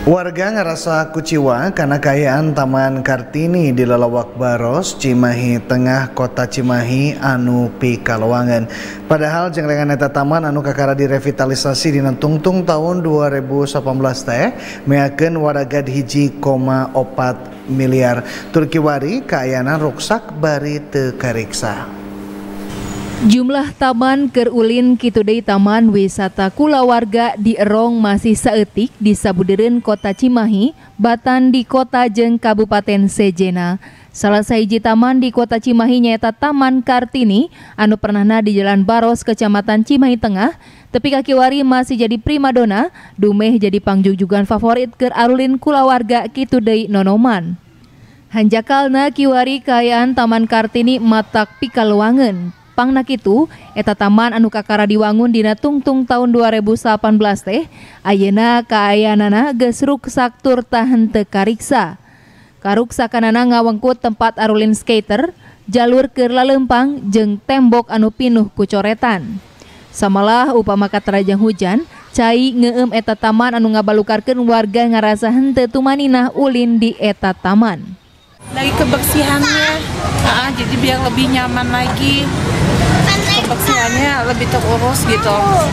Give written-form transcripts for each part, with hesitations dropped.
Warga ngerasa kuciwa karena kayaan Taman Kartini di Lelewak Baros, Cimahi Tengah, Kota Cimahi anu pikalawangan. Padahal jenglengan eta taman anu kakara direvitalisasi dina tungtung tahun 2018 teh meakeun waragad 1,4 miliar. Turkiwari kaayana ruksak bari teu kariksa. Jumlah taman keur ulin kitu deui taman wisata kulawarga di Erong masih saeutik di sabudeureun Kota Cimahi, Batan di kota jeung Kabupaten Sejena. Salah sahiji taman di Kota Cimahi nyaeta Taman Kartini anu pernahna di Jalan Baros, Kecamatan Cimahi Tengah, tepi ka kiwari masih jadi primadona, dumeh jadi pangjungjugan favorit keur arulin kulawarga kitu deui nonoman. Hanjakalna kiwari kaayaan Taman Kartini matak pikalawangeun. Pangna kitu, eta taman anu kakara diwangun dina tungtung tahun 2018 teh, ayeuna kaayanana geus ruksak tur tah henteu kariksa. Karuksakanana ngawengkut tempat arulin skater, jalur keur laleumpang jeung tembok anu pinuh ku coretan. Samalah upama katarajang hujan, cai ngeueum eta taman anu ngabalukarkeun warga ngarasa henteu tumaninah ulin di eta taman. Lagi kebersihannya, jadi biar lebih nyaman lagi, kebersihannya lebih terurus gitu,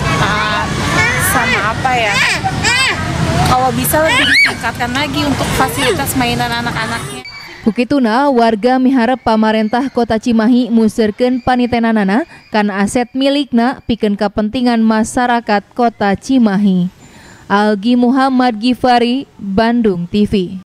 sama apa ya, kalau bisa lebih ditingkatkan lagi untuk fasilitas mainan anak-anaknya. Bukituna warga miharep pamarentah Kota Cimahi museurkeun panitenanana kana aset milikna pikeun kapentingan masyarakat Kota Cimahi. Algi Muhammad Gifari, Bandung TV.